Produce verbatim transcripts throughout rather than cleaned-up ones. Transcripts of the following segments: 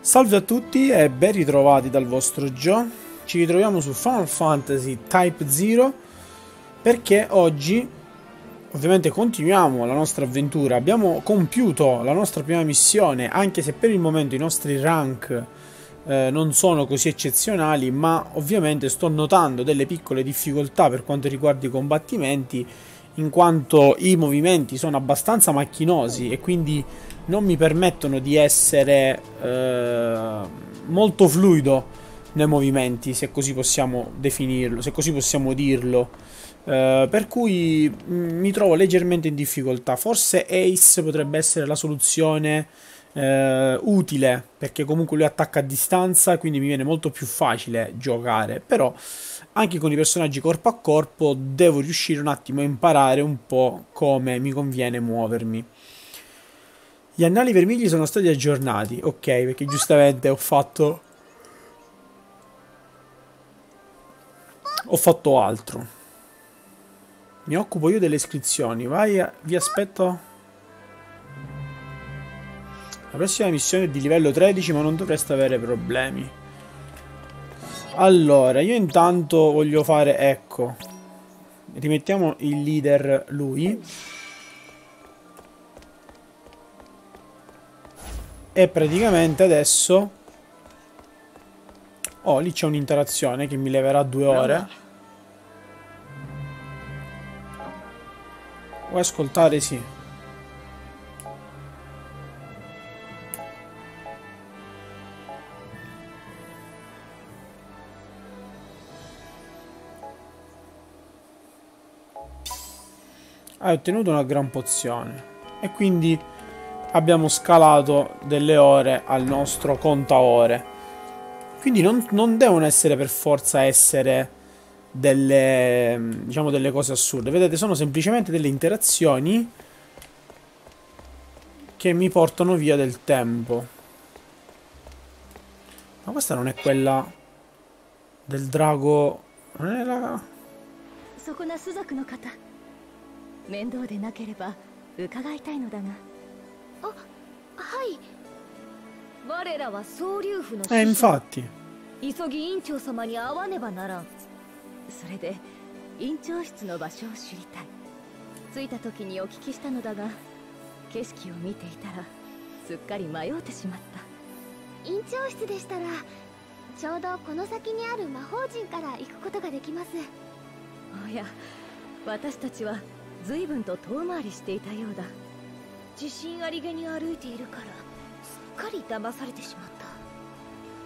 Salve a tutti e ben ritrovati dal vostro Gio. Ci ritroviamo su Final Fantasy Type Zero perché oggi ovviamente continuiamo la nostra avventura. Abbiamo compiuto la nostra prima missione, anche se per il momento i nostri rank eh, non sono così eccezionali, ma ovviamente sto notando delle piccole difficoltà per quanto riguarda i combattimenti, in quanto i movimenti sono abbastanza macchinosi e quindi non mi permettono di essere eh, molto fluido nei movimenti, se così possiamo definirlo, se così possiamo dirlo. Eh, per cui mi trovo leggermente in difficoltà. Forse Ace potrebbe essere la soluzione eh, utile, perché comunque lui attacca a distanza, quindi mi viene molto più facile giocare. Però anche con i personaggi corpo a corpo devo riuscire un attimo a imparare un po' come mi conviene muovermi. Gli annali vermigli sono stati aggiornati, ok, perché giustamente ho fatto ho fatto altro. Mi occupo io delle iscrizioni. Vai, a... vi aspetto. La prossima missione è di livello tredici, ma non dovreste avere problemi. Allora, io intanto voglio fare, ecco, rimettiamo il leader lui. E praticamente adesso oh, lì c'è un'interazione che mi leverà due ore. Vuoi ascoltare? Sì. Hai ottenuto una gran pozione e quindi abbiamo scalato delle ore al nostro contaore. Quindi non, non devono essere per forza essere delle, diciamo, delle cose assurde. Vedete, sono semplicemente delle interazioni che mi portano via del tempo. Ma questa non è quella del drago. Non è la... 面倒でなければ伺いたいのだが。あ、はい。我らは総流府の使者。 Eh, infatti. 急ぎ院長様に会わねばならん。それで院長室の場所を知りたい。着いた時にお聞きしたのだが、景色を見ていたらすっかり迷ってしまった。 院長室でしたらちょうどこの先にある魔法陣から行くことができます。 おや、私たちは 随分と遠回りしていたようだ。自信ありげに歩いているからすっかり騙されてしまった。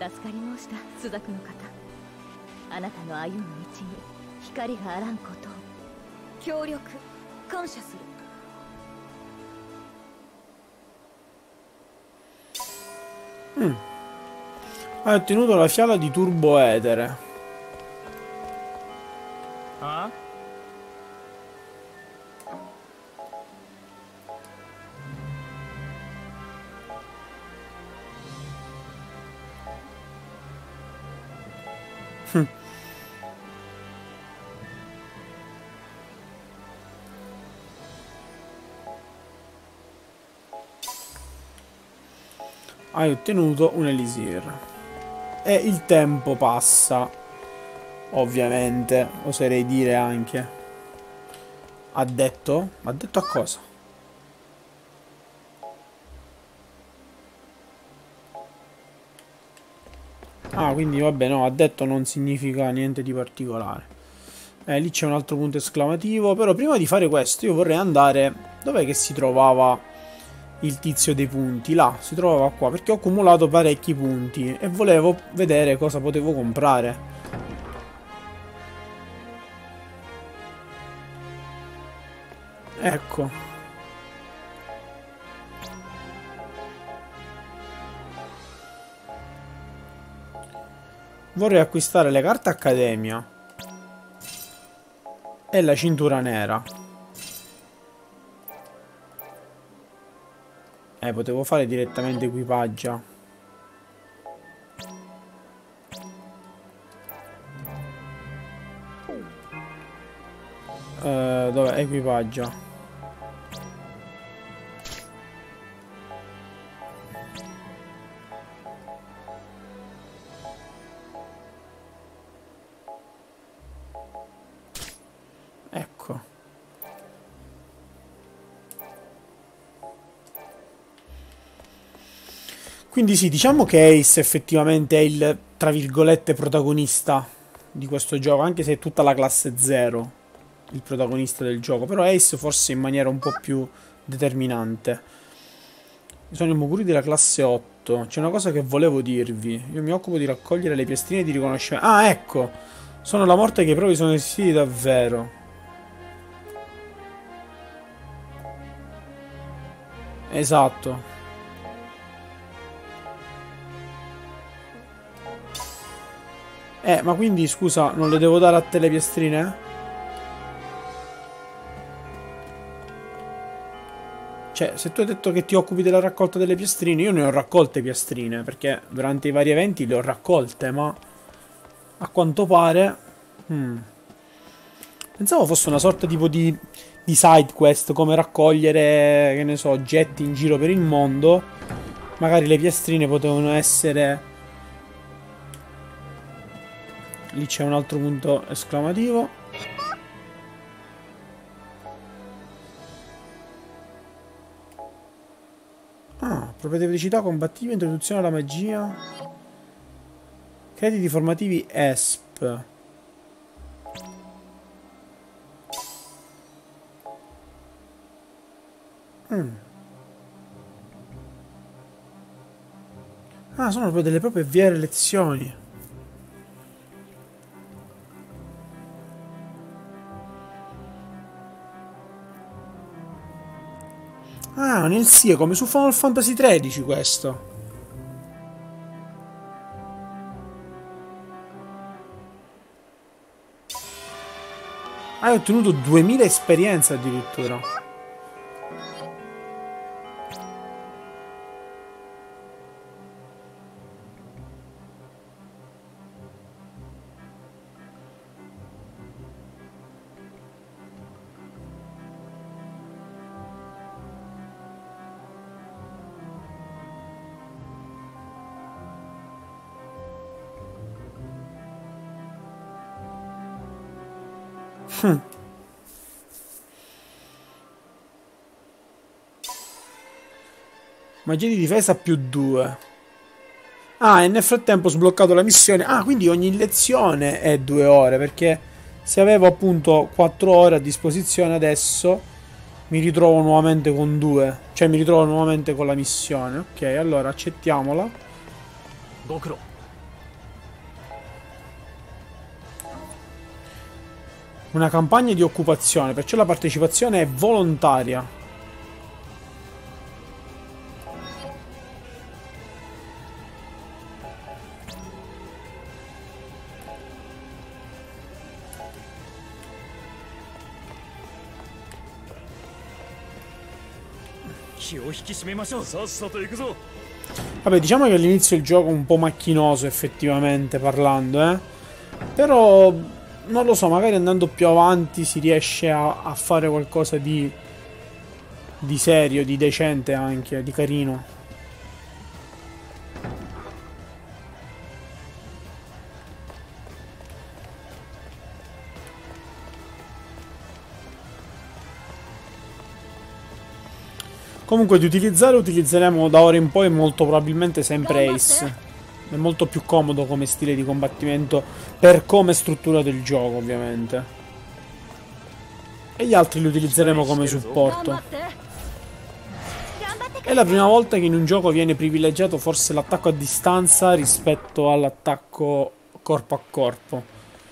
助かり申した、朱雀の方。あなたの歩む道に光があらんことを。協力感謝する。 Mm. Hai ottenuto la fiala di turbo etere. Ah? Hai ottenuto un elisir. E il tempo passa. Ovviamente, oserei dire anche. Ha detto? Ha detto a cosa? Ah, quindi vabbè, no, ha detto non significa niente di particolare. Eh, lì c'è un altro punto esclamativo. Però prima di fare questo io vorrei andare... Dov'è che si trovava il tizio dei punti? Là, si trovava qua, perché ho accumulato parecchi punti e volevo vedere cosa potevo comprare. Ecco. Vorrei acquistare le carte accademia e la cintura nera. Eh, potevo fare direttamente equipaggia. Eh, dov'è? Equipaggia. Quindi sì, diciamo che Ace effettivamente è il, tra virgolette, protagonista di questo gioco, anche se è tutta la classe zero il protagonista del gioco, però Ace forse in maniera un po' più determinante. Sono i Moguri della classe otto. C'è una cosa che volevo dirvi. Io mi occupo di raccogliere le piastrine di riconoscimento. Ah, ecco! Sono la morte che i propri sono esistiti davvero. Esatto. Eh, ma quindi, scusa, non le devo dare a te le piastrine? Cioè, se tu hai detto che ti occupi della raccolta delle piastrine, io ne ho raccolte piastrine, perché durante i vari eventi le ho raccolte, ma a quanto pare... Hmm. Pensavo fosse una sorta tipo di, di side quest, come raccogliere, che ne so, oggetti in giro per il mondo. Magari le piastrine potevano essere... Lì c'è un altro punto esclamativo. Ah, propedeticità combattiva, introduzione alla magia. Crediti formativi E S P. Mm. Ah, sono proprio delle proprie vere lezioni. Ah, nel S I E come su Final Fantasy tredici questo. Hai ottenuto duemila esperienze addirittura. Hm. Magia di difesa più due. Ah, e nel frattempo ho sbloccato la missione. Ah, quindi ogni lezione è due ore, perché se avevo appunto quattro ore a disposizione adesso mi ritrovo nuovamente con due. Cioè mi ritrovo nuovamente con la missione. Ok, allora accettiamola. Gokuro. Una campagna di occupazione, perciò la partecipazione è volontaria. Vabbè, diciamo che all'inizio il gioco è un po' macchinoso effettivamente parlando, eh. Però... non lo so, magari andando più avanti si riesce a, a fare qualcosa di, di serio, di decente anche, di carino. Comunque di utilizzare utilizzeremo da ora in poi molto probabilmente sempre Ace. È molto più comodo come stile di combattimento per come è strutturato il gioco, ovviamente. E gli altri li utilizzeremo come supporto. È la prima volta che in un gioco viene privilegiato forse l'attacco a distanza rispetto all'attacco corpo a corpo.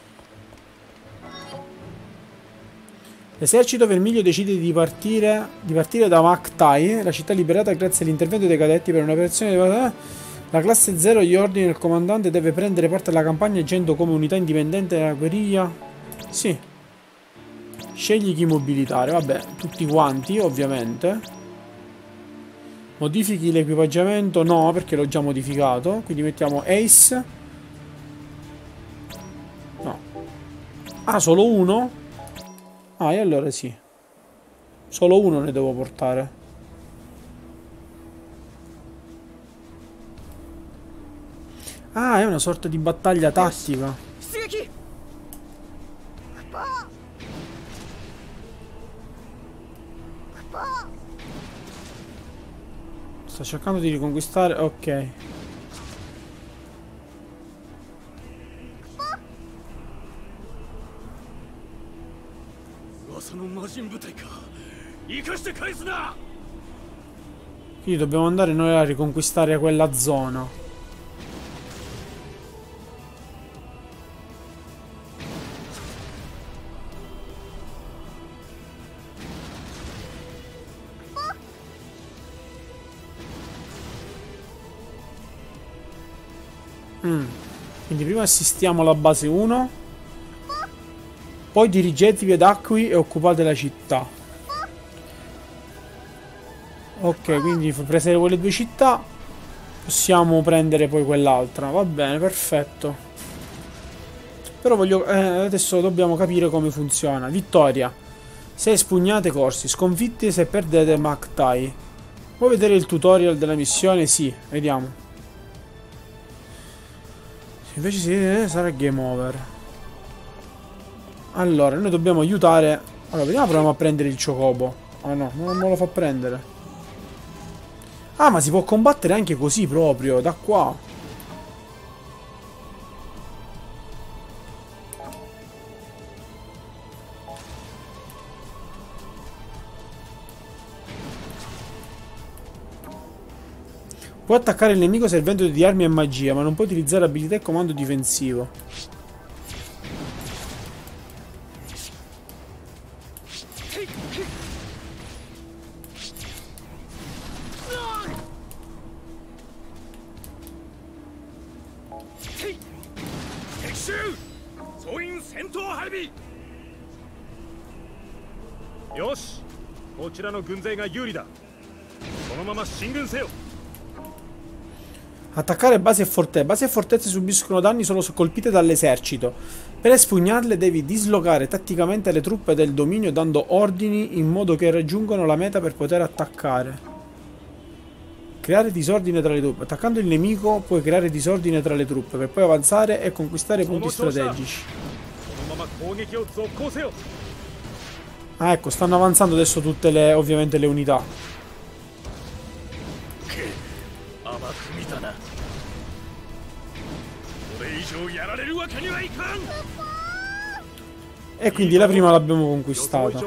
L'esercito vermiglio decide di partire, di partire da Maktai, la città liberata grazie all'intervento dei cadetti per un'operazione di... La classe zero gli ordini del comandante deve prendere parte alla campagna agendo come unità indipendente della guerriglia. Sì. Scegli chi mobilitare. Vabbè, tutti quanti, ovviamente. Modifichi l'equipaggiamento? No, perché l'ho già modificato. Quindi mettiamo Ace. No. Ah, solo uno? Ah, e allora sì. Solo uno ne devo portare. Ah, è una sorta di battaglia tattica. Sta cercando di riconquistare. Ok. Quindi dobbiamo andare noi a riconquistare quella zona. Mm. Quindi prima assistiamo alla base uno, poi dirigetevi ad Acqui e occupate la città. Ok, quindi prese quelle due città, possiamo prendere poi quell'altra. Va bene, perfetto. Però voglio eh, adesso dobbiamo capire come funziona. Vittoria: se espugnate corsi, sconfitti se perdete Magtai. Vuoi vedere il tutorial della missione? Sì, vediamo. Invece si eh, sarà game over. Allora, noi dobbiamo aiutare. Allora, vediamo, proviamo a prendere il Chocobo. Ah no, non me lo fa prendere. Ah, ma si può combattere anche così proprio, da qua. Puoi attaccare il nemico servendoti di armi e magia, ma non puoi utilizzare abilità e comando difensivo. Yoshi, こちらの軍勢が有利だ。そのまま進軍せよ。 Attaccare basi e fortezze. Basi e fortezze subiscono danni solo se colpite dall'esercito. Per espugnarle devi dislocare tatticamente le truppe del dominio dando ordini in modo che raggiungano la meta per poter attaccare. Creare disordine tra le truppe. Attaccando il nemico puoi creare disordine tra le truppe per poi avanzare e conquistare punti strategici. Ah, ecco, stanno avanzando adesso tutte le, ovviamente, le unità. E quindi la prima l'abbiamo conquistata.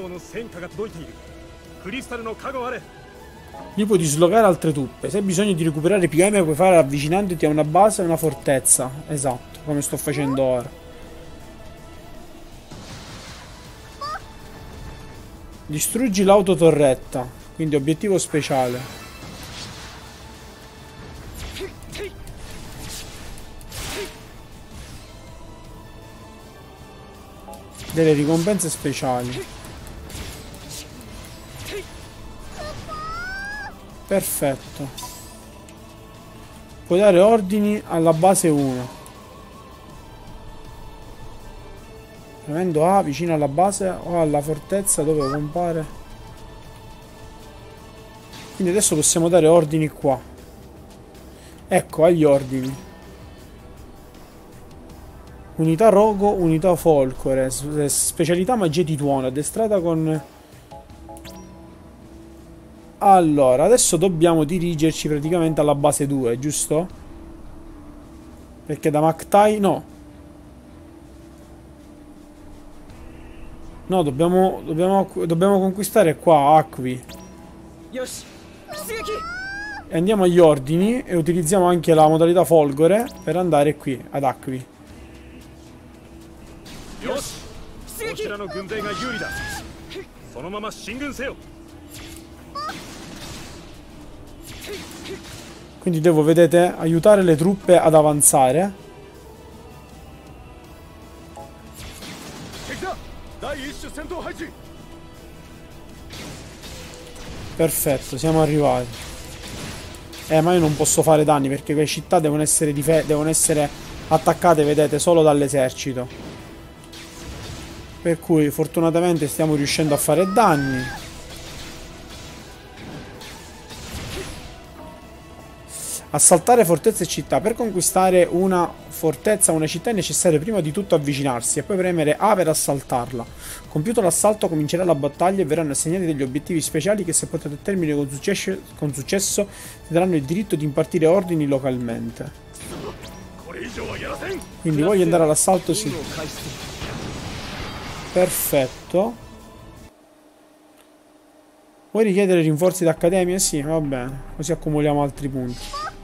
Lì puoi dislocare altre truppe. Se hai bisogno di recuperare P M puoi fare avvicinandoti a una base e una fortezza. Esatto, come sto facendo ora. Distruggi l'autotorretta. Quindi obiettivo speciale. Delle ricompense speciali. Perfetto. Puoi dare ordini alla base uno. Premendo A vicino alla base o alla fortezza dove compare. Quindi adesso possiamo dare ordini qua. Ecco, agli ordini. Unità rogo, unità folcore, specialità magia di tuono, addestrata con... Allora, adesso dobbiamo dirigerci praticamente alla base due, giusto? Perché da Magtai... no. No, dobbiamo, dobbiamo, dobbiamo conquistare qua, Acqui. E andiamo agli ordini e utilizziamo anche la modalità folgore per andare qui, ad Acqui. Quindi devo, vedete, aiutare le truppe ad avanzare. Perfetto, siamo arrivati. Eh, ma io non posso fare danni perché quelle città devono essere, devono essere attaccate, vedete, solo dall'esercito. Per cui fortunatamente stiamo riuscendo a fare danni. Assaltare fortezze e città. Per conquistare una fortezza o una città è necessario prima di tutto avvicinarsi e poi premere A per assaltarla. Compiuto l'assalto comincerà la battaglia e verranno assegnati degli obiettivi speciali che, se portati a termine con successo, con successo ti daranno il diritto di impartire ordini localmente. Quindi voglio andare all'assalto, sì. Perfetto. Vuoi richiedere rinforzi d'accademia? Sì, va bene. Così accumuliamo altri punti.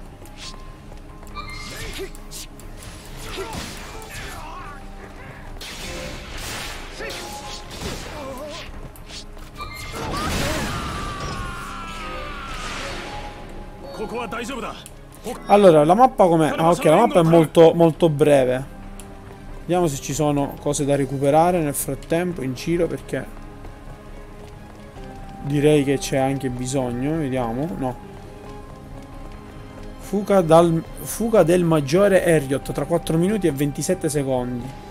Allora, la mappa com'è? Ah, ok, la mappa è molto, molto breve. Vediamo se ci sono cose da recuperare nel frattempo in giro, perché direi che c'è anche bisogno. Vediamo. No. Fuga, dal, fuga del maggiore Herriot tra quattro minuti e ventisette secondi.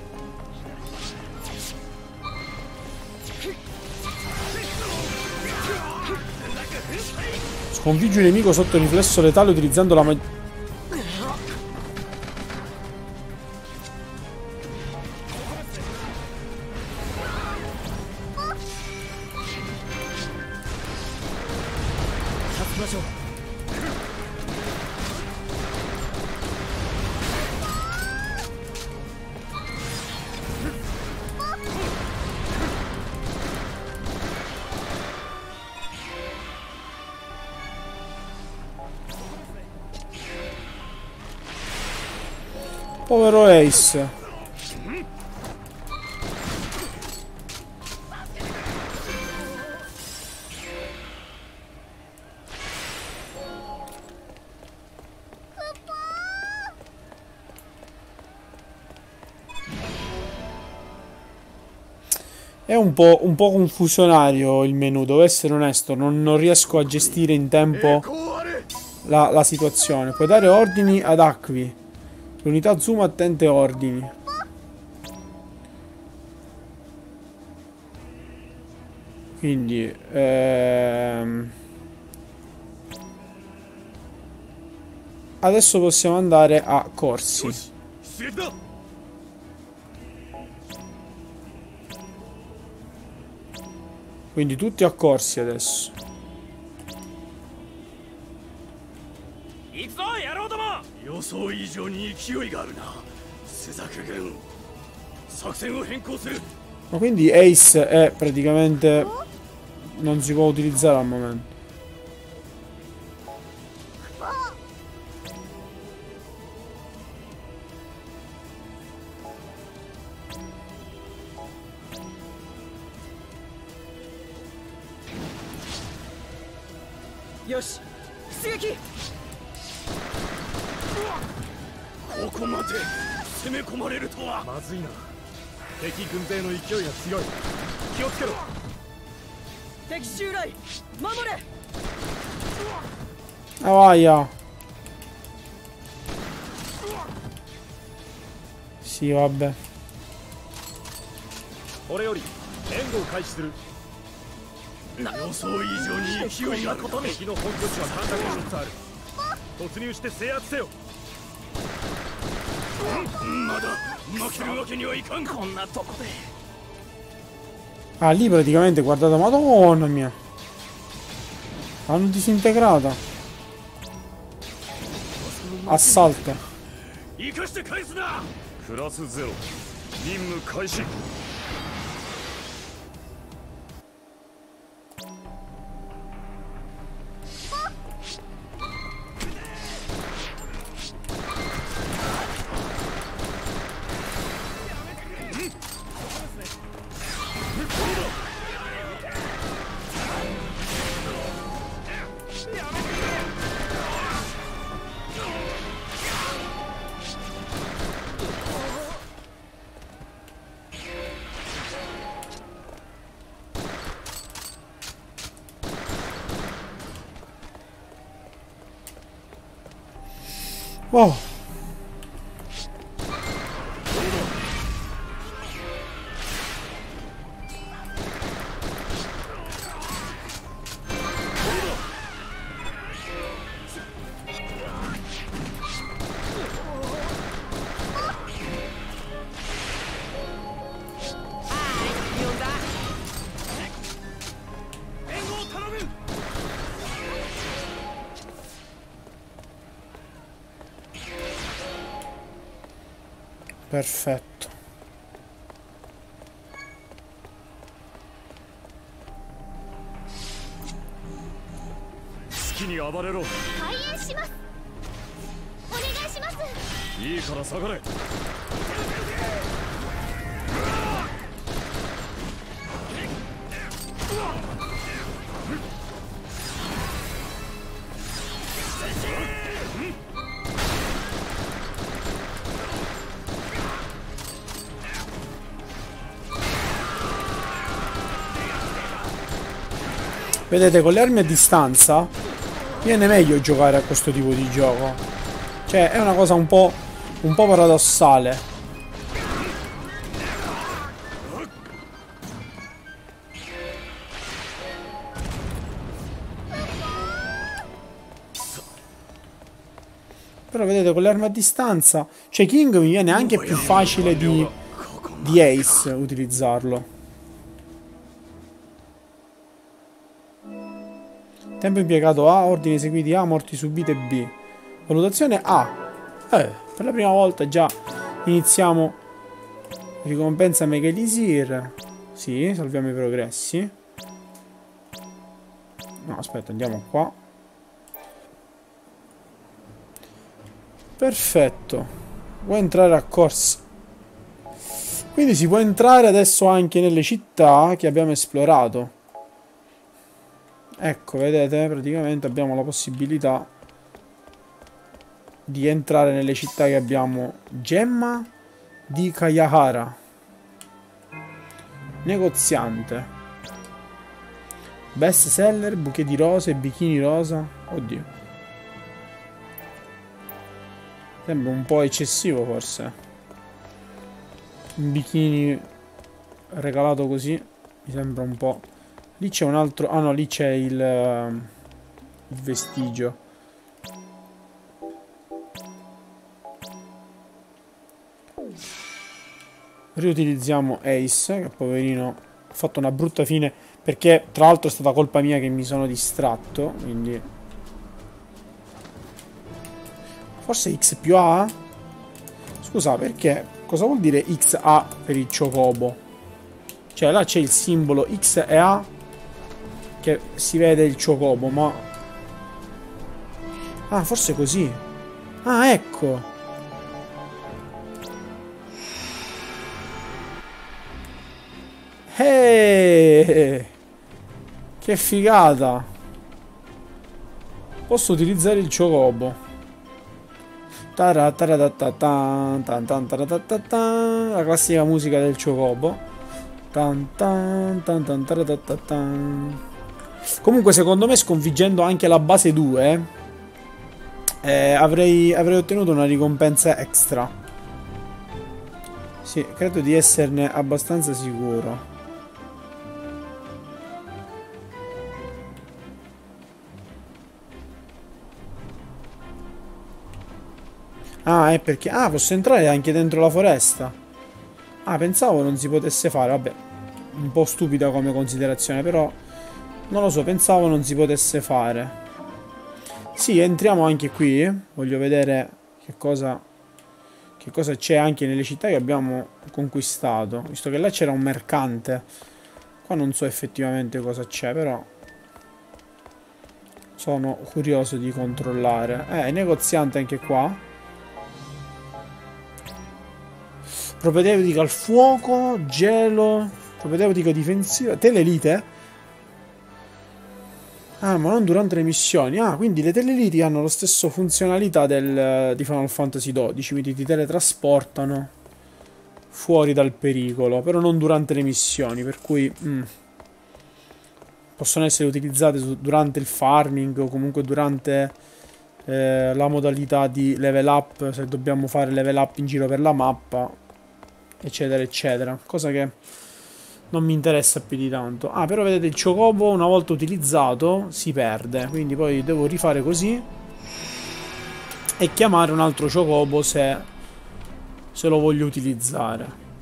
Sconfiggi un nemico sotto riflesso letale utilizzando la magia. Povero Ace. È un po', un po' confusionario il menu, devo essere onesto, non, non riesco a gestire in tempo la, la situazione. Puoi dare ordini ad Acqui. L'unità Zoom attente ordini. Quindi ehm, adesso possiamo andare a corsi. Quindi tutti a corsi adesso. Ma quindi Ace è praticamente non si può utilizzare al momento. Yoshi, 出撃! ここまで攻め込まれるとは。まずいな。敵軍勢の勢いが強い。気をつけろ。敵襲来、守れ。 Ah, vaia. Sì, vabbè. 俺より援護を開始する。 予想以上に勢いがある。 敵の本拠地は三角に一つある。突入して制圧せよ。 まだ負けるわけにはいかん。こんなとこで。 Ah, lì praticamente, guardate, madonna mia. L'hanno disintegrata. Assalto. 生かして返すな。 プラスゼロ。任務開始。 Wow. Perfetto. Vedete, con le armi a distanza viene meglio giocare a questo tipo di gioco. Cioè, è una cosa un po', un po' paradossale. Però vedete, con le armi a distanza, cioè King mi viene anche più facile di, di Ace utilizzarlo. Tempo impiegato A, ordini eseguiti A, morti subite B. Valutazione A. Eh, per la prima volta già iniziamo. Ricompensa Mega Elisir. Sì, salviamo i progressi. No, aspetta, andiamo qua. Perfetto. Vuoi entrare a corsa? Quindi si può entrare adesso anche nelle città che abbiamo esplorato. Ecco, vedete, praticamente abbiamo la possibilità di entrare nelle città che abbiamo. Gemma di Kayahara. Negoziante. Best seller, bouquet di rose, bikini rosa. Oddio. Sembra un po' eccessivo forse. Un bikini regalato così mi sembra un po'. Lì c'è un altro... Ah no, lì c'è il, uh, il vestigio. Riutilizziamo Ace, che poverino ha fatto una brutta fine, perché tra l'altro è stata colpa mia che mi sono distratto, quindi... Forse X più A? Scusa, perché? Cosa vuol dire X A per il Chocobo? Cioè là c'è il simbolo X e A che si vede il Chocobo, ma... Ah, forse così. Ah, ecco. Eeeh, che figata. Posso utilizzare il Chocobo. La classica musica del Chocobo. Comunque secondo me, sconfiggendo anche la base due, eh, avrei, avrei ottenuto una ricompensa extra. Sì, credo di esserne abbastanza sicuro. Ah, è perché... Ah, posso entrare anche dentro la foresta. Ah, pensavo non si potesse fare. Vabbè, un po' stupida come considerazione, però... Non lo so, pensavo non si potesse fare. Sì, entriamo anche qui. Voglio vedere che cosa... Che cosa c'è anche nelle città che abbiamo conquistato. Visto che là c'era un mercante. Qua non so effettivamente cosa c'è, però... Sono curioso di controllare. Eh, negoziante anche qua. Propedeutica al fuoco, gelo, propedeutica difensiva, telelite? Ah, ma non durante le missioni. Ah, quindi le teleliti hanno lo stesso funzionalità del, di Final Fantasy dodici, quindi ti teletrasportano fuori dal pericolo, però non durante le missioni, per cui mm, possono essere utilizzate su, durante il farming o comunque durante eh, la modalità di level up, se dobbiamo fare level up in giro per la mappa, eccetera eccetera, cosa che non mi interessa più di tanto. Ah, però vedete, il Chocobo una volta utilizzato si perde, quindi poi devo rifare così e chiamare un altro Chocobo se, se lo voglio utilizzare.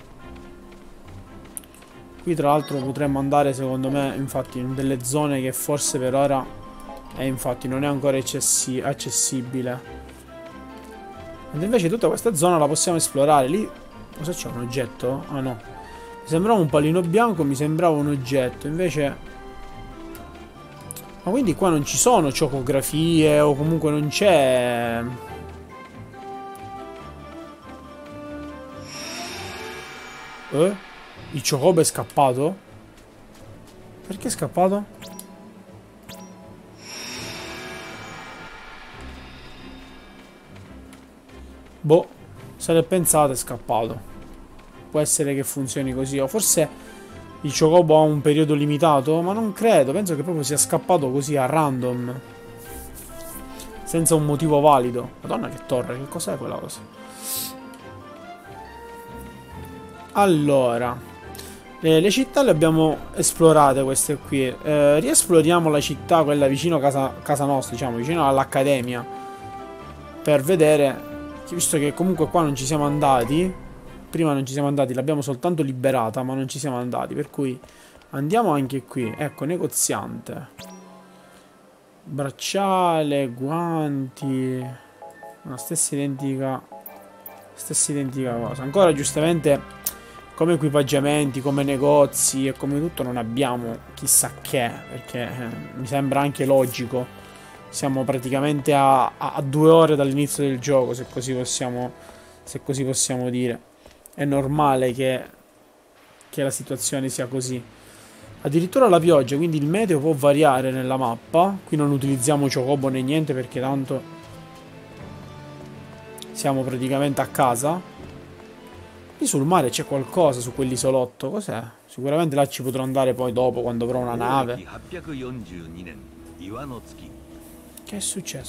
Qui tra l'altro potremmo andare, secondo me, infatti in delle zone che forse per ora è, infatti non è ancora accessi accessibile, ed invece tutta questa zona la possiamo esplorare. Lì Cosa c'è? Un oggetto? Ah no. Mi sembrava un pallino bianco, mi sembrava un oggetto. Invece... Ma quindi qua non ci sono ciocografie o comunque non c'è... Eh? Il Chocobo è scappato? Perché è scappato? Boh, se l'è pensato è scappato. Può essere che funzioni così. O forse il Chocobo ha un periodo limitato? Ma non credo, penso che proprio sia scappato così a random. Senza un motivo valido. Madonna che torre, che cos'è quella cosa? Allora, eh, le città le abbiamo esplorate queste qui. Eh, riesploriamo la città, quella vicino a casa, casa nostra, diciamo, vicino all'accademia. Per vedere, visto che comunque qua non ci siamo andati. Prima non ci siamo andati, l'abbiamo soltanto liberata, ma non ci siamo andati. Per cui andiamo anche qui. Ecco, negoziante. Bracciale, guanti. La stessa identica. Stessa identica cosa. Ancora giustamente... Come equipaggiamenti, come negozi e come tutto non abbiamo chissà che, perché eh, mi sembra anche logico. Siamo praticamente a, a, a due ore dall'inizio del gioco, se così possiamo, se così possiamo dire. È normale che, che la situazione sia così. Addirittura la pioggia, quindi il meteo può variare nella mappa. Qui non utilizziamo Chocobo né niente perché tanto siamo praticamente a casa. Lì sul mare c'è qualcosa su quell'isolotto, cos'è? Sicuramente là ci potrò andare poi dopo quando avrò una nave. Che è successo?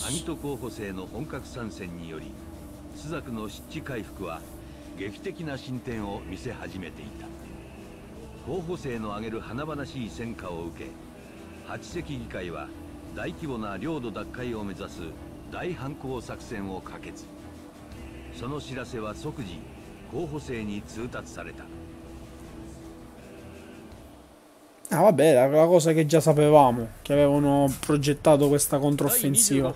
Ah vabbè, la, la cosa che già sapevamo, che avevano progettato questa controffensiva.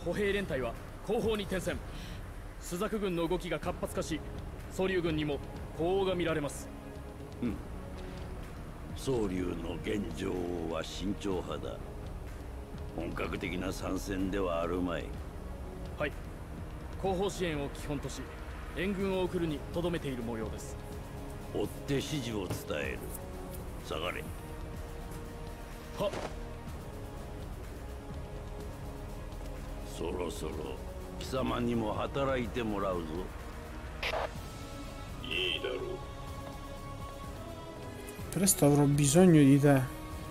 Presto avrò bisogno di te.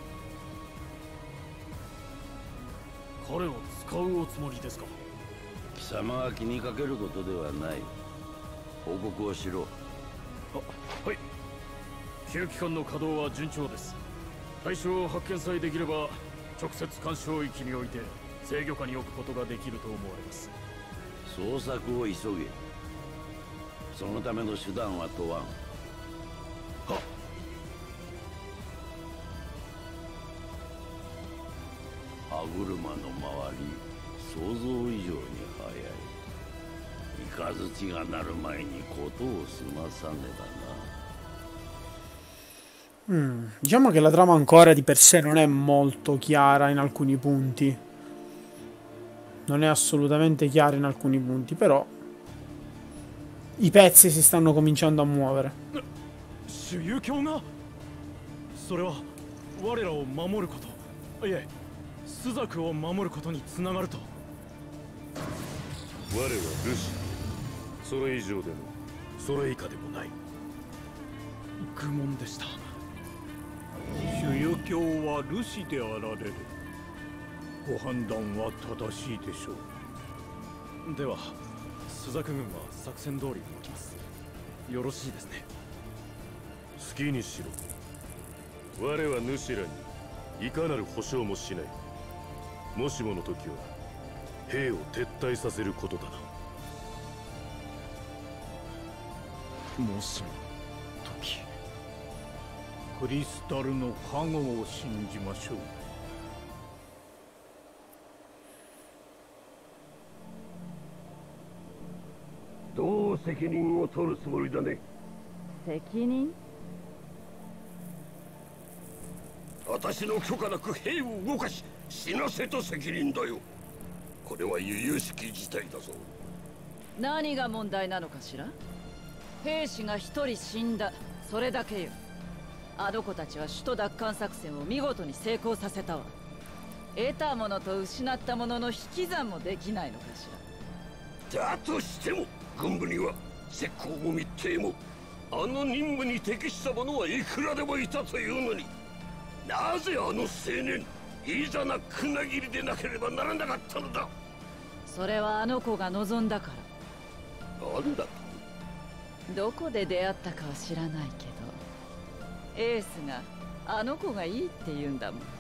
Mm, diciamo che la trama ancora di per sé non è molto chiara in alcuni punti. Non è assolutamente chiara in alcuni punti, però i pezzi si stanno cominciando a muovere. 責任？ 私の許可なく兵を動かし死なせた責任だよ。これは由々しき事態だぞ。 何が問題なのかしら。兵士が一人死んだ、それだけよ。あの子たちは首都奪還作戦を見事に成功させたわ。得たものと失ったものの引き算もできないのかしら。だとしても軍部には石膏も密偵もあの任務に適した者はいくらでもいたというのに、なぜあの青年いざな船切りでなければならなかったのだ。 それはあの子が望んだから。 なんだと？ どこで出会ったかは知らないけど、エースがあの子がいいって言うんだもん。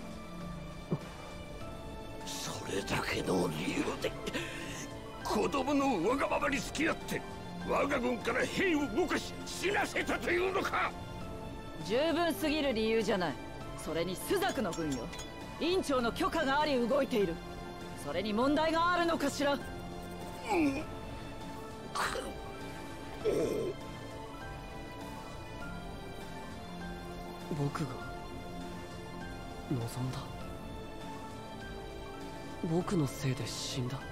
それだけの理由で子供のわがままに付き合って我が軍から兵を動かし死なせたというのか。 十分すぎる理由じゃない。それに朱雀の軍よ。院長の許可があり動いている。それに問題があるのかしら。うん、 僕が望んだ。僕のせいで死んだ。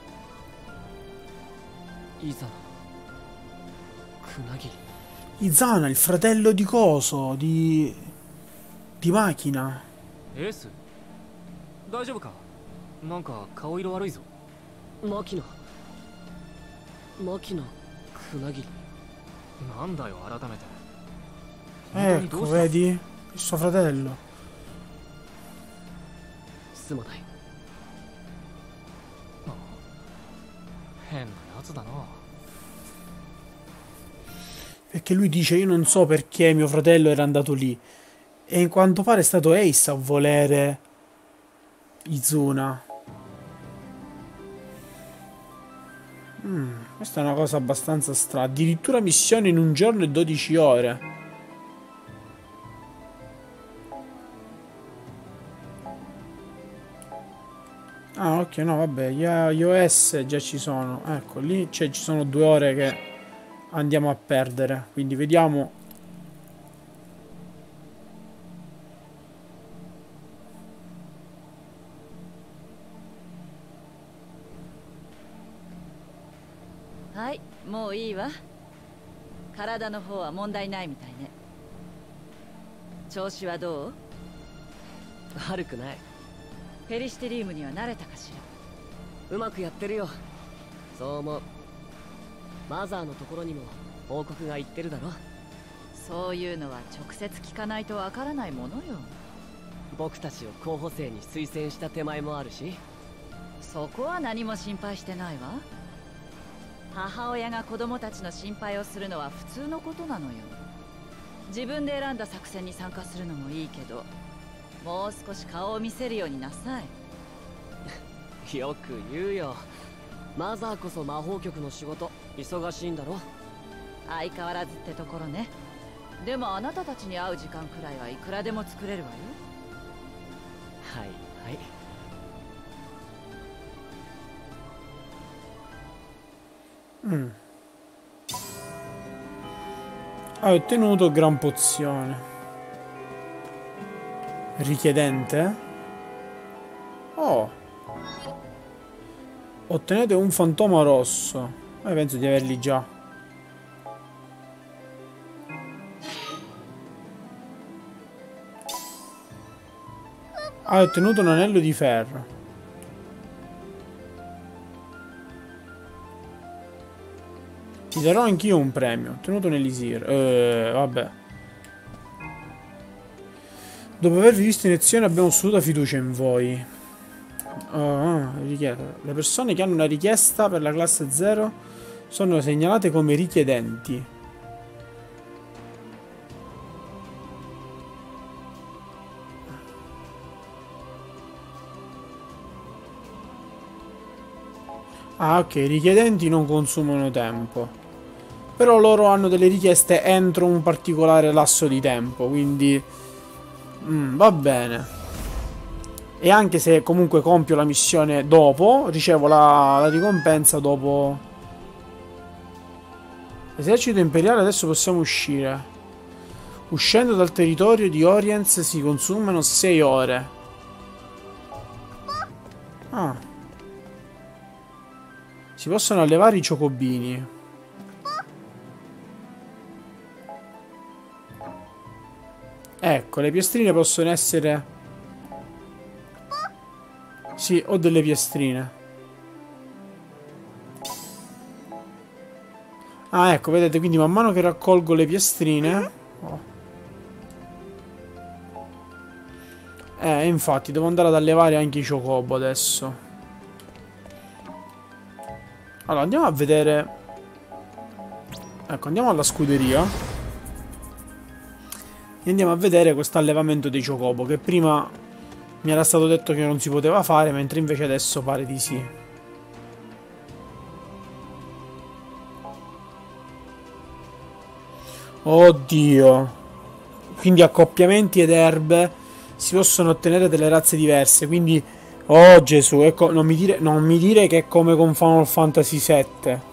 イザナ、Kunagiri. Izana, il fratello di Coso, di... di Macchina. エース、大丈夫か？なんか顔色悪いぞ。マキナ、マキナ、Kunagiri. なんだよ改めて。 Ecco, vedi? Il suo fratello. すまない。変なやつだな。 Perché lui dice io non so perché mio fratello era andato lì. E in quanto pare è stato Ace a volere Izuna. Mm, questa è una cosa abbastanza strana. Addirittura missione in un giorno e dodici ore. Ah, ok, no, vabbè, gli iOS già ci sono. Ecco, lì cioè, ci sono due ore che andiamo a perdere. Quindi vediamo. Hai, もういいわ。体の方は問題ないみたいね。調子はどう？ 悪くない。 ペリシテリウムには慣れたかしら。 うまくやってるよ。そう思う。マザーのところにも報告が行ってるだろ。 そういうのは直接聞かないとわからないものよ。 僕たちを候補生に推薦した手前もあるし。 そこは何も心配してないわ。母親が子供たちの心配をするのは普通のことなのよ。自分で選んだ作戦に参加するのもいいけど、もう少し顔を見せるようになさい。よく言うよ。マザーこそ魔法局の仕事忙しいんだろ。 相変わらずってところね。でもあなたたちに会う時間くらいはいくらでも作れるわよ。 はいはい。 Mm. Hai ottenuto gran pozione. Richiedente? Oh. Ottenete un fantoma rosso. Ma penso di averli già. Hai ottenuto un anello di ferro. Ti darò anch'io un premio. Ho ottenuto un elisir. Eh, vabbè. Dopo avervi visto in azione abbiamo assoluta fiducia in voi. Oh, le persone che hanno una richiesta per la classe zero sono segnalate come richiedenti. Ah, ok, i richiedenti non consumano tempo. Però loro hanno delle richieste entro un particolare lasso di tempo, quindi mm, va bene. E anche se comunque compio la missione dopo, ricevo la, la ricompensa dopo Esercito imperiale, adesso possiamo uscire. Uscendo dal territorio di Oriens si consumano sei ore. Ah. Si possono allevare i ciocobini. Ecco, le piestrine possono essere... Sì, ho delle piestrine. Ah, ecco, vedete, quindi man mano che raccolgo le piestrine... Oh. Eh, infatti, devo andare ad allevare anche i chocobo adesso. Allora, andiamo a vedere... Ecco, andiamo alla scuderia. E andiamo a vedere questo allevamento dei chocobo, che prima mi era stato detto che non si poteva fare, mentre invece adesso pare di sì. Oddio. Quindi accoppiamenti ed erbe si possono ottenere delle razze diverse. Quindi, oh Gesù, ecco, non mi dire, non mi dire che è come con Final Fantasy sette.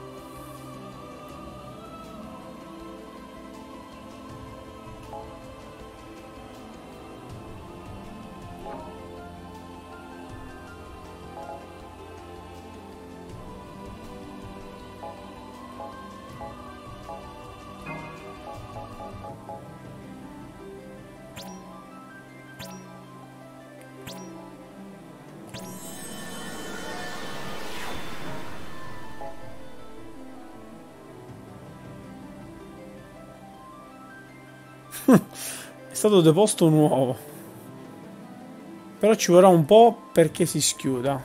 È stato deposto un uovo. Però ci vorrà un po' perché si schiuda.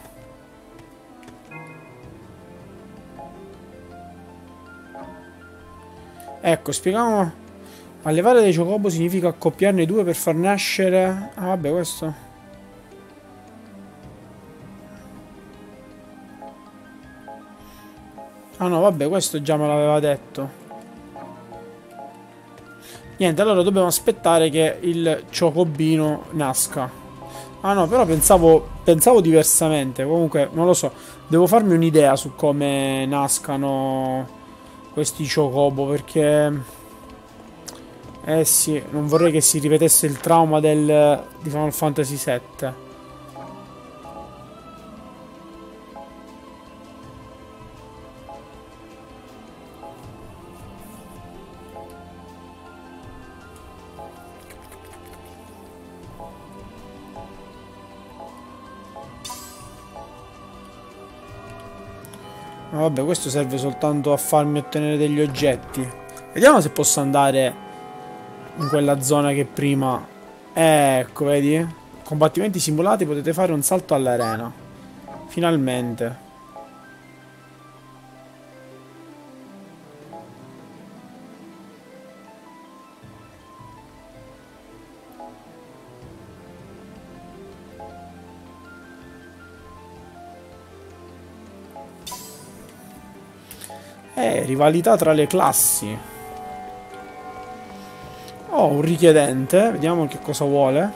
Ecco, spieghiamo. Allevare dei chocobo significa accoppiarne due per far nascere... Ah, vabbè, questo... Ah no, vabbè, questo già me l'aveva detto. Niente, allora dobbiamo aspettare che il ciocobino nasca. Ah no, però pensavo, pensavo diversamente. Comunque, non lo so. Devo farmi un'idea su come nascano questi chocobo, perché... Eh sì, non vorrei che si ripetesse il trauma del, di Final Fantasy sette. Ma vabbè, questo serve soltanto a farmi ottenere degli oggetti. Vediamo se posso andare in quella zona che prima... Ecco, vedi? Combattimenti simulati, potete fare un salto all'arena. Finalmente. Eh, rivalità tra le classi. Oh, un richiedente. Vediamo che cosa vuole.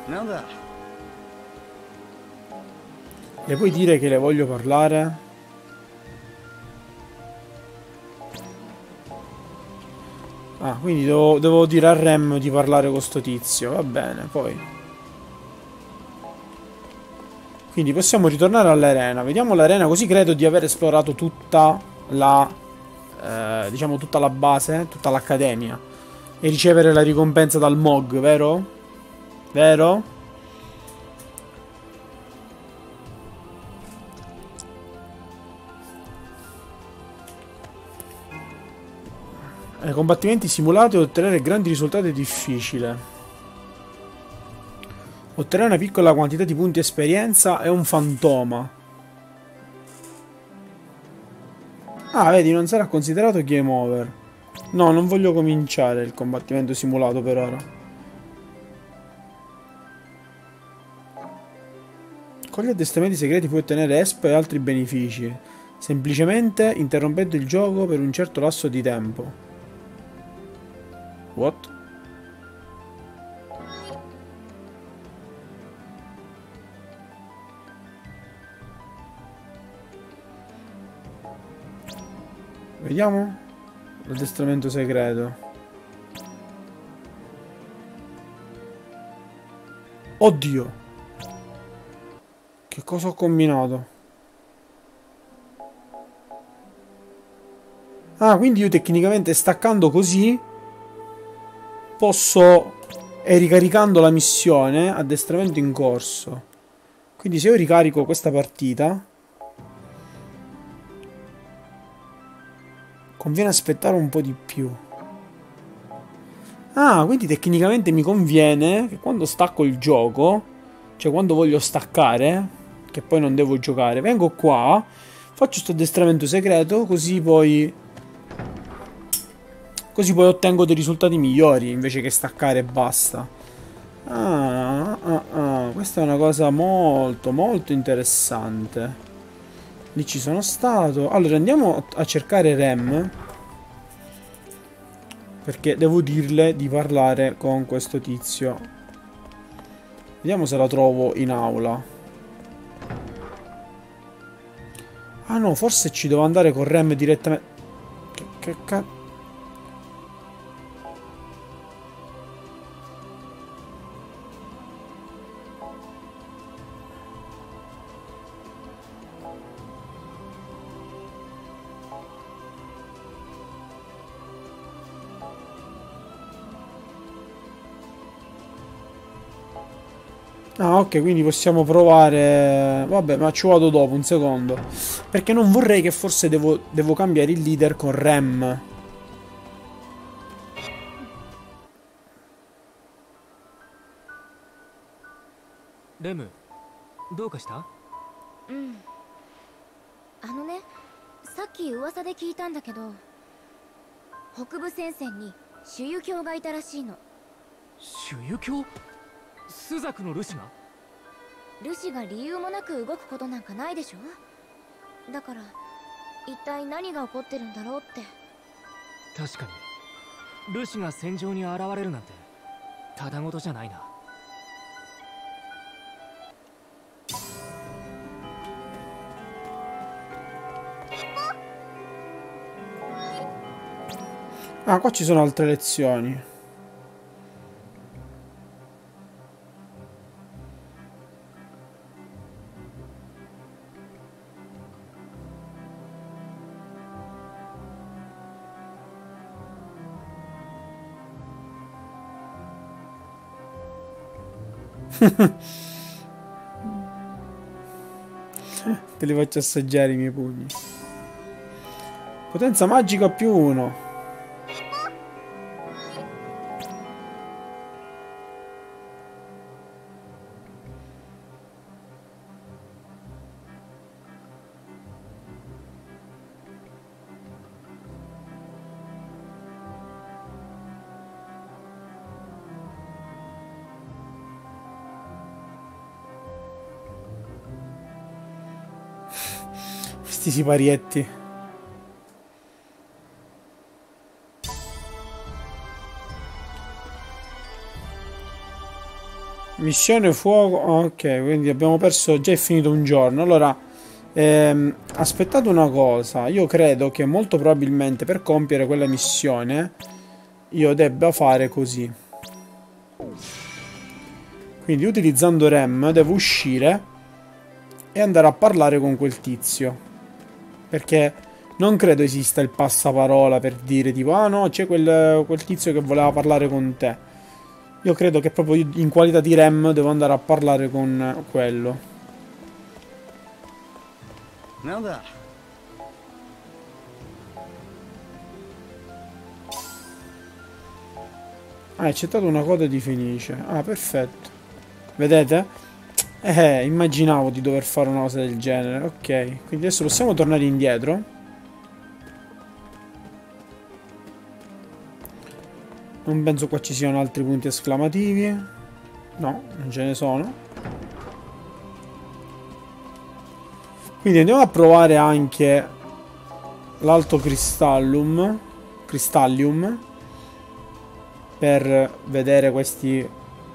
Le puoi dire che le voglio parlare? Ah, quindi devo, devo dire a Rem di parlare con sto tizio. Va bene, poi. Quindi possiamo ritornare all'arena. Vediamo l'arena, così credo di aver esplorato tutta la... Eh, diciamo tutta la base, tutta l'accademia. E ricevere la ricompensa dal M O G, vero? Vero? Ai combattimenti simulati ottenere grandi risultati è difficile. Ottenere una piccola quantità di punti esperienza è un fantoma. Ah, vedi, non sarà considerato game over. No, non voglio cominciare il combattimento simulato per ora. Con gli addestramenti segreti puoi ottenere E S P e altri benefici, semplicemente interrompendo il gioco per un certo lasso di tempo. What? Vediamo. l'addestramento segreto. Oddio. Che cosa ho combinato? Ah, quindi io tecnicamente staccando così posso... E ricaricando la missione, addestramento in corso. Quindi se io ricarico questa partita, conviene aspettare un po' di più. Ah, quindi tecnicamente mi conviene che quando stacco il gioco, cioè quando voglio staccare, che poi non devo giocare, vengo qua, faccio questo addestramento segreto, così poi... Così poi ottengo dei risultati migliori, invece che staccare e basta. Ah, ah, ah, questa è una cosa molto, molto interessante. Lì ci sono stato. Allora, andiamo a cercare Rem. Perché devo dirle di parlare con questo tizio. Vediamo se la trovo in aula. Ah no, forse ci devo andare con Rem direttamente. Che, che cazzo. Ah, ok, quindi possiamo provare... Vabbè, ma ci vado dopo, un secondo. Perché non vorrei che forse devo, devo cambiare il leader con Rem. Rem, どうかした? うん。あのね、さっき噂で聞いたんだけど、北部戦線に朱油卿がいたらしいの。 朱油卿? スザクのルシが? ルシが理由もなく動くことなんかないでしょ。だから一体何が起こってるんだろうって。 確かにルシが戦場に現れるなんてただごとじゃないな。 Ah, qua ci sono altre lezioni. Te li faccio assaggiare i miei pugni. Potenza magica più uno. Questi siparietti. Missione fuoco. Ok, quindi abbiamo perso. Già è finito un giorno. Allora, ehm, aspettate una cosa. Io credo che molto probabilmente per compiere quella missione io debba fare così. Quindi utilizzando Rem devo uscire e andare a parlare con quel tizio. Perché non credo esista il passaparola per dire tipo ah no, c'è quel, quel tizio che voleva parlare con te. Io credo che proprio in qualità di Rem devo andare a parlare con quello. Nada. Ah, hai accettato una coda di Fenice. Ah, perfetto. Vedete? Eh, immaginavo di dover fare una cosa del genere. Ok, quindi adesso possiamo tornare indietro. Non penso qua ci siano altri punti esclamativi. No, non ce ne sono. Quindi andiamo a provare anche l'alto cristallum. Cristallium. Per vedere questi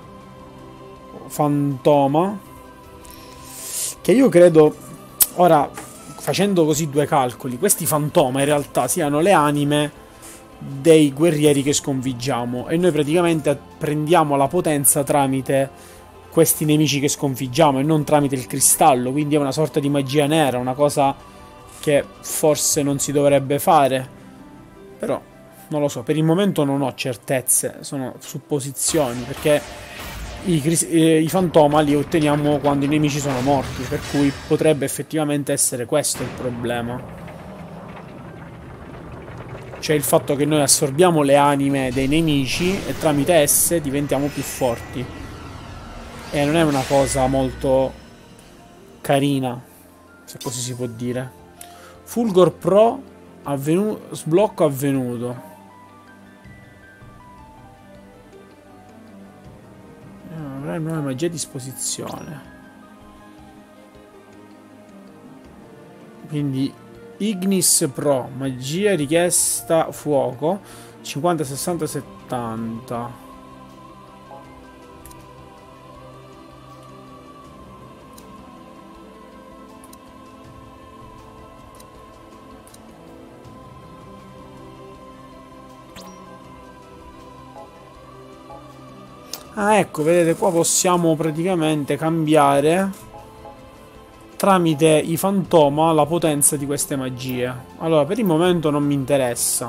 fantoma. Che io credo, ora, facendo così due calcoli, questi fantoma in realtà siano le anime dei guerrieri che sconfiggiamo, e noi praticamente prendiamo la potenza tramite questi nemici che sconfiggiamo e non tramite il cristallo, quindi è una sorta di magia nera, una cosa che forse non si dovrebbe fare, però non lo so, per il momento non ho certezze, sono supposizioni, perché i, eh, i fantoma li otteniamo quando i nemici sono morti, per cui potrebbe effettivamente essere questo il problema, cioè il fatto che noi assorbiamo le anime dei nemici e tramite esse diventiamo più forti, e non è una cosa molto carina, se così si può dire. Fulgor Pro avvenu- sblocco avvenuto. Avrai nuove magie a disposizione. Quindi Ignis Pro, magia richiesta fuoco, cinquanta, sessanta, settanta. Ah, ecco, vedete, qua possiamo praticamente cambiare tramite i fantoma la potenza di queste magie. Allora, per il momento non mi interessa.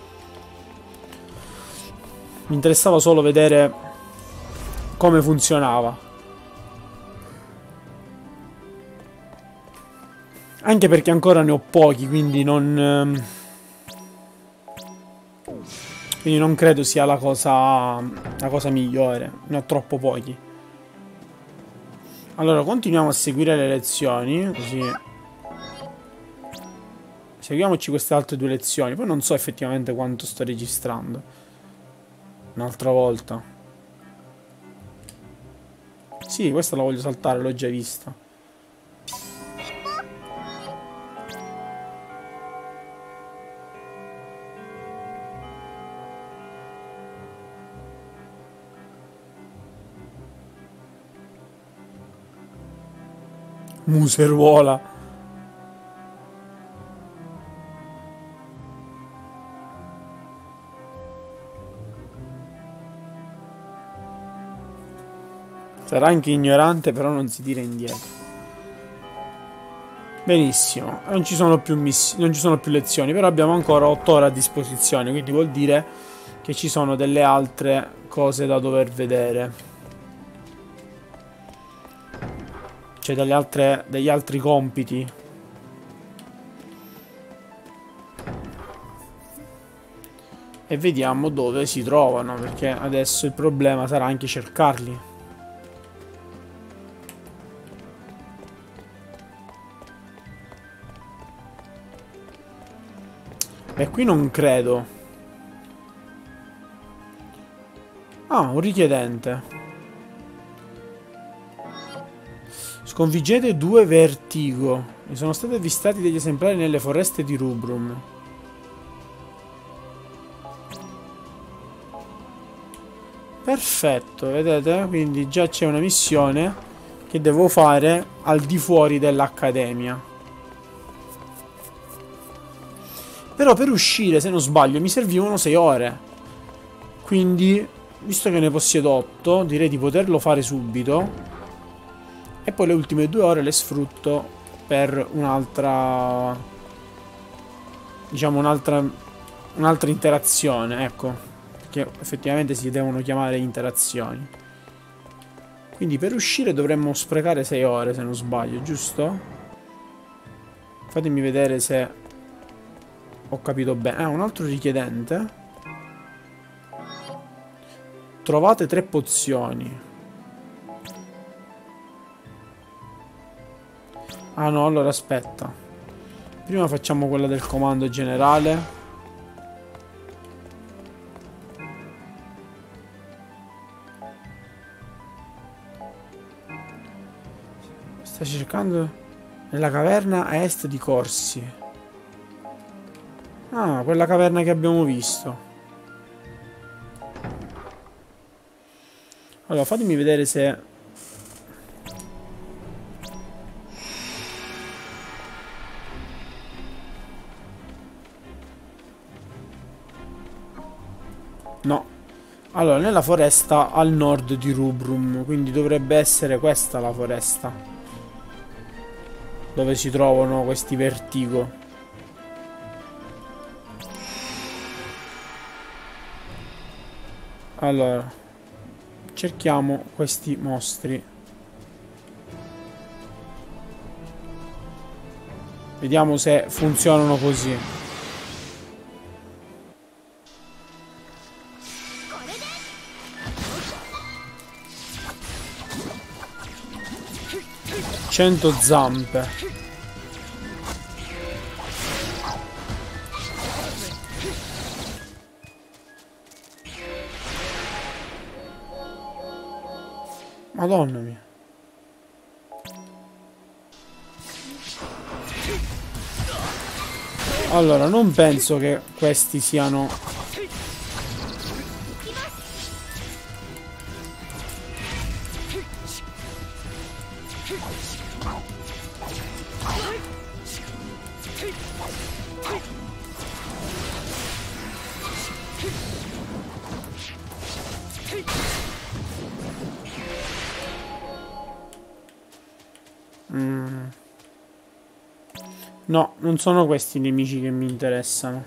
Mi interessava solo vedere come funzionava. Anche perché ancora ne ho pochi, quindi non... Quindi non credo sia la cosa, la cosa migliore. Ne ho troppo pochi. Allora, continuiamo a seguire le lezioni. Così seguiamoci queste altre due lezioni. Poi non so effettivamente quanto sto registrando. Un'altra volta. Sì, questa la voglio saltare, l'ho già vista. Museruola. Sarà anche ignorante, però non si tira indietro. Benissimo. Non ci sono più missioni, non ci sono più lezioni, però abbiamo ancora otto ore a disposizione, quindi vuol dire che ci sono delle altre cose da dover vedere. Cioè delle altre, degli altri compiti. E vediamo dove si trovano, perché adesso il problema sarà anche cercarli. E qui non credo. Ah, un richiedente. Sconfiggete due Vertigo. Mi sono stati avvistati degli esemplari nelle foreste di Rubrum. Perfetto, vedete? Quindi già c'è una missione che devo fare al di fuori dell'accademia. Però per uscire, se non sbaglio, mi servivano sei ore. Quindi, visto che ne possiedo otto, direi di poterlo fare subito. E poi le ultime due ore le sfrutto per un'altra, diciamo un'altra un'altra interazione, ecco, perché effettivamente si devono chiamare interazioni. Quindi per uscire dovremmo sprecare sei ore, se non sbaglio, giusto? Fatemi vedere se ho capito bene. Ah, un altro richiedente. Trovate tre pozioni. Ah no, allora aspetta. Prima facciamo quella del comando generale. Sta cercando nella caverna a est di Corsi. Ah, quella caverna che abbiamo visto. Allora, fatemi vedere se... No. Allora, nella foresta al nord di Rubrum, quindi dovrebbe essere questa la foresta dove si trovano questi Vertigo. Allora, cerchiamo questi mostri. Vediamo se funzionano così. cento zampe. Madonna mia. Allora, non penso che questi siano... Mm. No, non sono questi i nemici che mi interessano.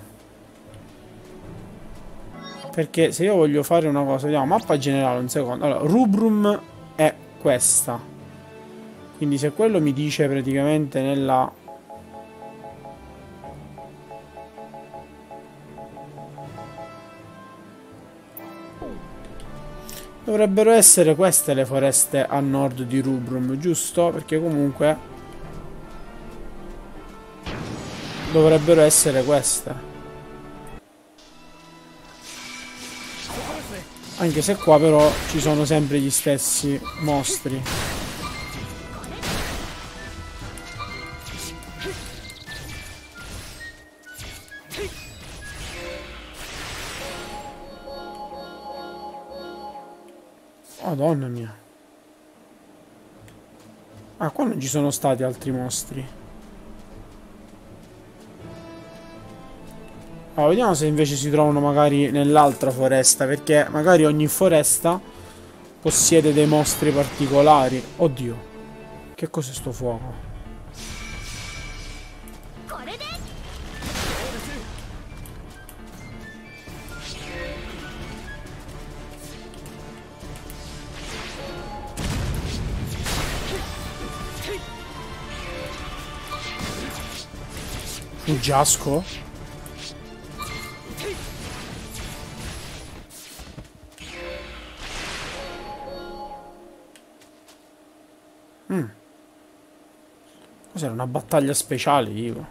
Perché se io voglio fare una cosa, vediamo, mappa generale, un secondo. Allora, Rubrum è questa. Quindi se quello mi dice praticamente nella... Dovrebbero essere queste le foreste a nord di Rubrum, giusto? Perché comunque... Dovrebbero essere queste. Anche se qua però ci sono sempre gli stessi mostri. Madonna mia. Ah, qua non ci sono stati altri mostri. Allora, vediamo se invece si trovano magari nell'altra foresta, perché magari ogni foresta possiede dei mostri particolari. Oddio, che cos'è sto fuoco? Un giasco? Mm. Cos'era? Una battaglia speciale, dico.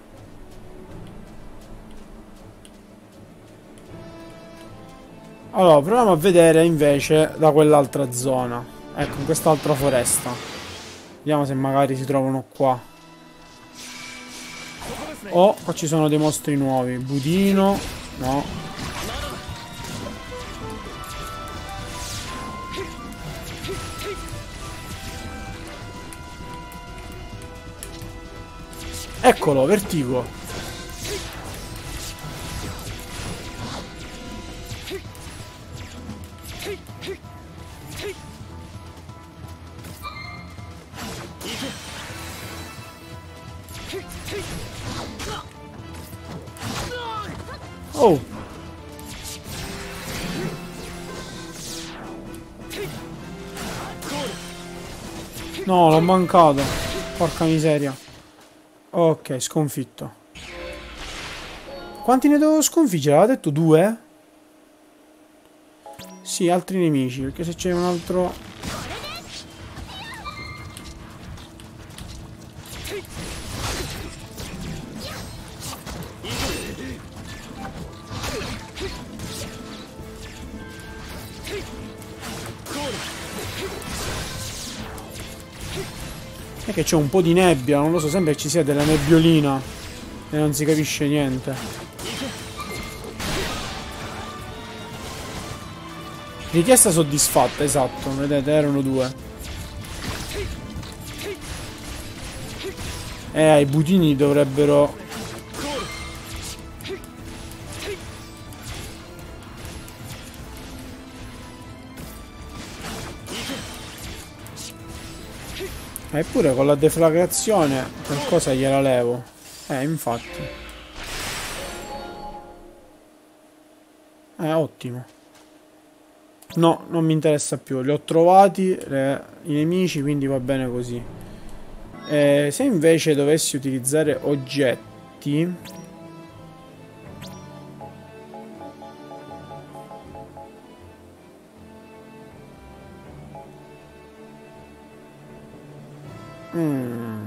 Allora, proviamo a vedere invece da quell'altra zona. Ecco, in quest'altra foresta. Vediamo se magari si trovano qua. Oh, qua ci sono dei mostri nuovi. Budino. No. Eccolo, Vertigo. Oh. No, l'ho mancato. Porca miseria. Ok, sconfitto. Quanti ne devo sconfiggere? Aveva detto due? Sì, altri nemici, perché se c'è un altro... È che c'è un po' di nebbia, non lo so, sembra che ci sia della nebbiolina e non si capisce niente. Richiesta soddisfatta, esatto, vedete, erano due. Eh, i budini dovrebbero... Eppure con la deflagrazione qualcosa gliela levo. Eh, infatti. Eh, ottimo. No, non mi interessa più. Li ho trovati le, i nemici, quindi va bene così. Eh, se invece dovessi utilizzare oggetti... Mm.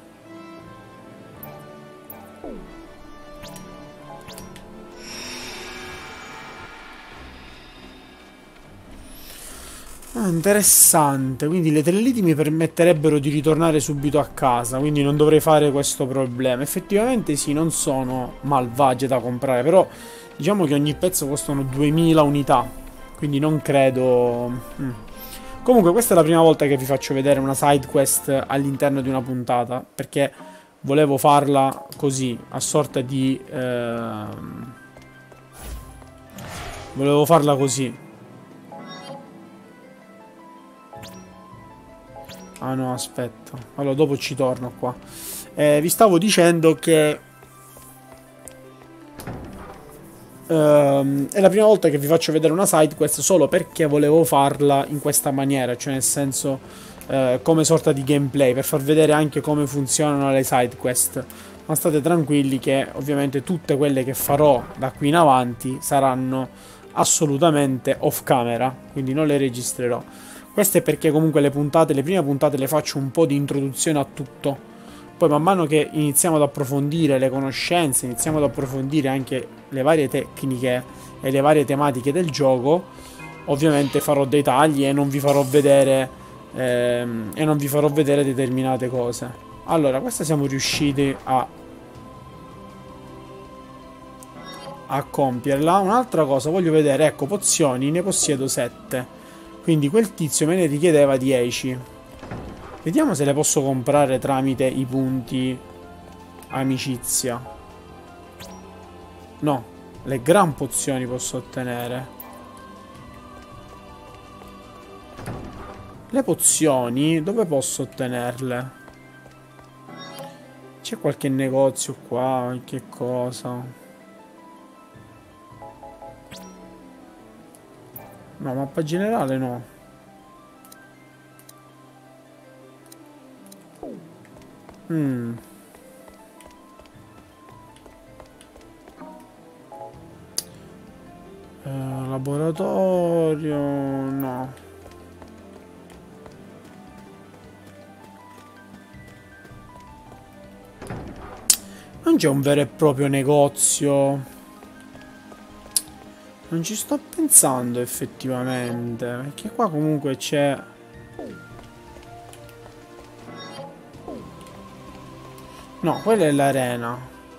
Ah, interessante, quindi le trelliti mi permetterebbero di ritornare subito a casa, quindi non dovrei fare questo problema. Effettivamente sì, non sono malvagie da comprare, però diciamo che ogni pezzo costano duemila unità, quindi non credo... Mm. Comunque questa è la prima volta che vi faccio vedere una side quest all'interno di una puntata, perché volevo farla così, a sorta di... Ehm... Volevo farla così. Ah no, aspetta. Allora dopo ci torno qua. Eh, vi stavo dicendo che... Uh, è la prima volta che vi faccio vedere una side quest solo perché volevo farla in questa maniera, cioè nel senso uh, come sorta di gameplay, per far vedere anche come funzionano le side quest. Ma state tranquilli che ovviamente tutte quelle che farò da qui in avanti saranno assolutamente off camera, quindi non le registrerò. Questo è perché comunque le puntate, le prime puntate le faccio un po' di introduzione a tutto. Poi man mano che iniziamo ad approfondire le conoscenze, iniziamo ad approfondire anche le varie tecniche e le varie tematiche del gioco, ovviamente farò dei tagli e non vi farò vedere ehm, e non vi farò vedere determinate cose. Allora, questa siamo riusciti a a compierla. Un'altra cosa, voglio vedere, ecco, pozioni, ne possiedo sette. Quindi quel tizio me ne richiedeva dieci. Vediamo se le posso comprare tramite i punti amicizia. No, le gran pozioni posso ottenere. Le pozioni, dove posso ottenerle? C'è qualche negozio qua, qualche cosa? No, mappa generale no. Mm. Eh, laboratorio no. Non c'è un vero e proprio negozio. Non ci sto pensando effettivamente, perché qua comunque c'è... No, quella è l'arena.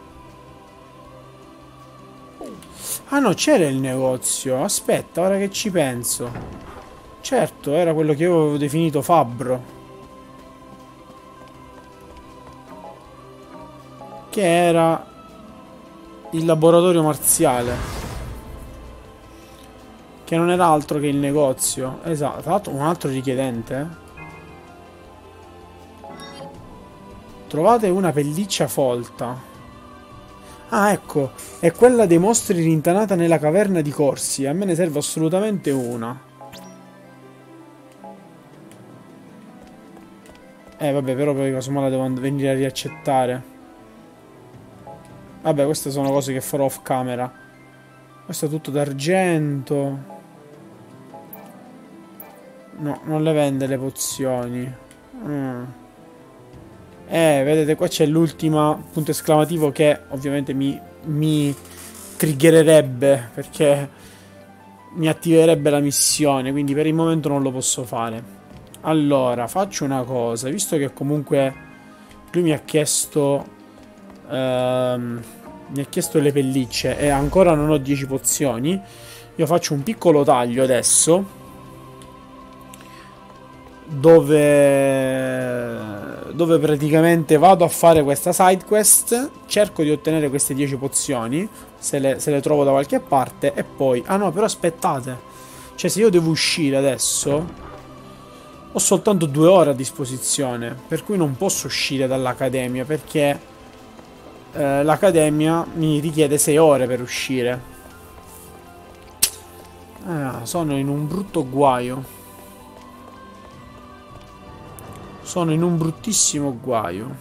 Ah no, c'era il negozio. Aspetta, ora che ci penso. Certo, era quello che io avevo definito fabbro. Che era il laboratorio marziale. Che non era altro che il negozio. Esatto, tra l'altro un altro richiedente. Eh? Trovate una pelliccia folta. Ah, ecco. È quella dei mostri rintanata nella caverna di Corsi. A me ne serve assolutamente una. Eh, vabbè, però poi casomai la devo venire a riaccettare. Vabbè, queste sono cose che farò off camera. Questo è tutto d'argento. No, non le vende le pozioni. Mm. Eh, vedete, qua c'è l'ultima punto esclamativo che ovviamente mi, mi triggererebbe, perché mi attiverebbe la missione, quindi per il momento non lo posso fare. Allora, faccio una cosa, visto che comunque lui mi ha chiesto ehm, mi ha chiesto le pellicce e ancora non ho dieci pozioni, io faccio un piccolo taglio adesso dove dove praticamente vado a fare questa side quest, cerco di ottenere queste dieci pozioni se le, se le trovo da qualche parte e poi... Ah no, però aspettate, cioè se io devo uscire adesso Ho soltanto due ore a disposizione, per cui non posso uscire dall'accademia, perché eh, l'accademia mi richiede sei ore per uscire. Ah, sono in un brutto guaio. Sono in un bruttissimo guaio.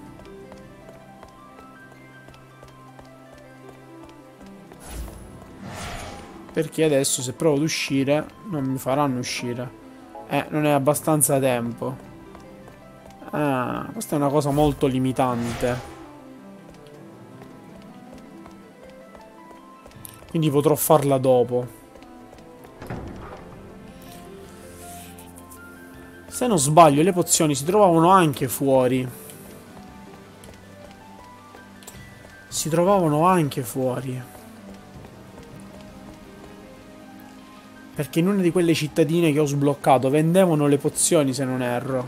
Perché adesso se provo ad uscire non mi faranno uscire. Eh, non è abbastanza tempo. Ah, questa è una cosa molto limitante. Quindi potrò farla dopo. Se non sbaglio, le pozioni si trovavano anche fuori. Si trovavano anche fuori. Perché in una di quelle cittadine che ho sbloccato vendevano le pozioni, se non erro.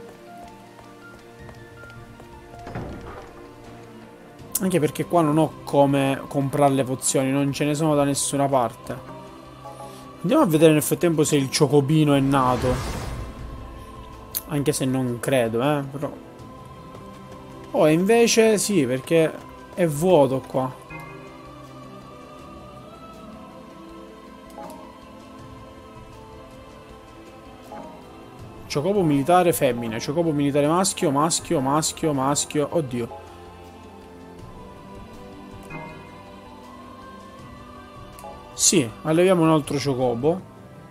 Anche perché qua non ho come comprare le pozioni, non ce ne sono da nessuna parte. Andiamo a vedere nel frattempo se il ciocobino è nato. Anche se non credo, eh, però. Oh, e invece sì, perché è vuoto qua. Chocobo militare femmina, Chocobo militare maschio, maschio, maschio, maschio, oddio. Sì, alleviamo un altro Chocobo.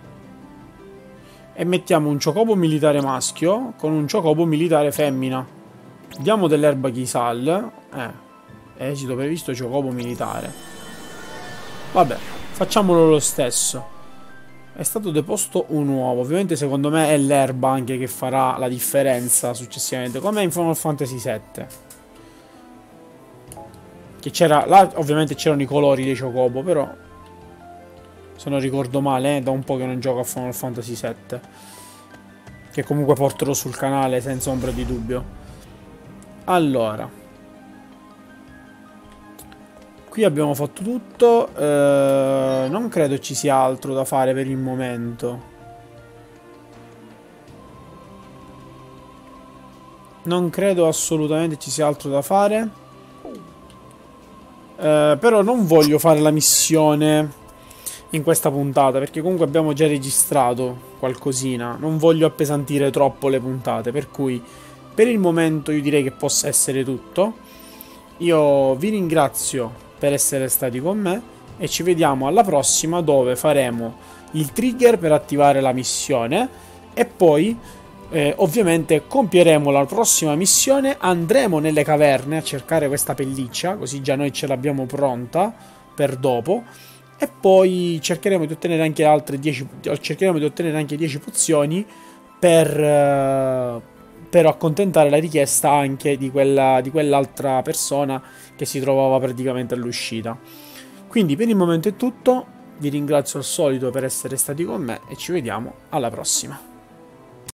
E mettiamo un Chocobo militare maschio con un Chocobo militare femmina. Diamo dell'erba Chisal. Eh, esito previsto Chocobo militare. Vabbè, facciamolo lo stesso. È stato deposto un uovo. Ovviamente secondo me è l'erba anche che farà la differenza successivamente, come in Final Fantasy sette. Che c'era... Là ovviamente c'erano i colori dei Chocobo, però se non ricordo male, eh, da un po' che non gioco a Final Fantasy sette. Che comunque porterò sul canale senza ombra di dubbio. Allora, qui abbiamo fatto tutto. eh, Non credo ci sia altro da fare per il momento. Non credo assolutamente ci sia altro da fare. eh, Però non voglio fare la missione in questa puntata, perché comunque abbiamo già registrato qualcosina. Non voglio appesantire troppo le puntate, per cui per il momento io direi che possa essere tutto. Io vi ringrazio per essere stati con me e ci vediamo alla prossima, dove faremo il trigger per attivare la missione e poi eh, ovviamente compieremo la prossima missione, andremo nelle caverne a cercare questa pelliccia, così già noi ce l'abbiamo pronta per dopo, e poi cercheremo di ottenere anche altre dieci, cercheremo di ottenere anche dieci pozioni per, eh, per accontentare la richiesta anche di quella di quell'altra persona che si trovava praticamente all'uscita. Quindi per il momento è tutto, vi ringrazio al solito per essere stati con me e ci vediamo alla prossima.